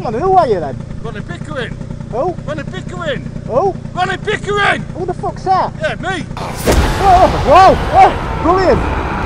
Come on, who are you then? Ronnie Pickering. Who? Ronnie Pickering. Who? Ronnie Pickering! Who the fuck's that? Yeah, me. Oh, whoa, oh, brilliant.